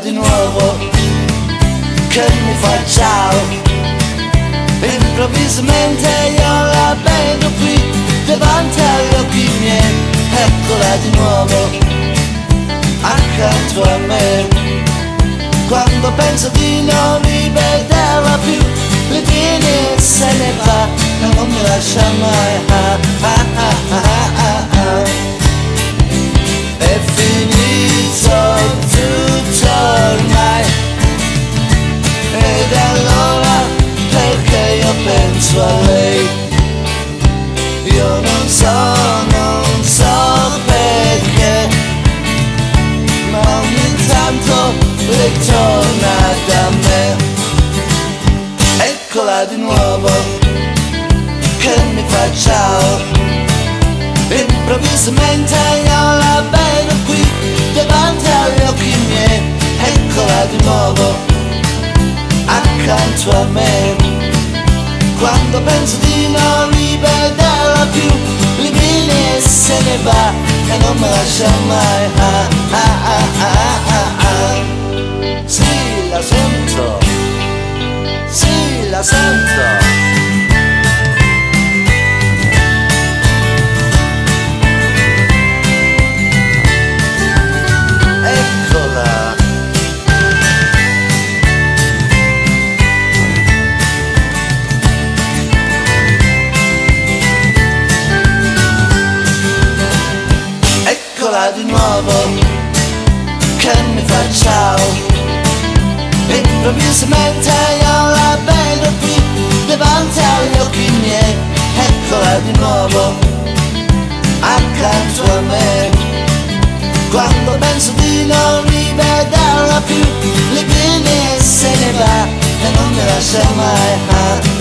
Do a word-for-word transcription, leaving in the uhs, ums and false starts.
di nuovo che mi fa ciao. Improvvisamente io la vedo qui davanti agli occhi miei. Eccola di nuovo accanto a me. Quando penso di non rivederla più, le viene e se ne va e non mi lascia mai. Ah, ah, ah, ah, ah, ah. È finito tutto ormai, ed allora perché io penso a lei? Io non so, non so perché, ma ogni tanto lei torna da me. Eccola di nuovo che mi fa ciao. Improvvisamente io la vedo qui davanti agli occhi miei. Eccola di nuovo accanto a me. Quando penso di non rivederla più, le viene e se ne va e non mi lascia mai. Ah, ah, ah, ah, ah, ah. Sì, la sento, sì, la sento. Eccola. Eccola di nuovo che mi fa ciao. Improvvisamente io la vedo qui davanti agli occhi miei. Eccola di nuovo accanto a me. Quando penso di non rivederla più, le viene e se ne va e non mi lascia mai. Ah,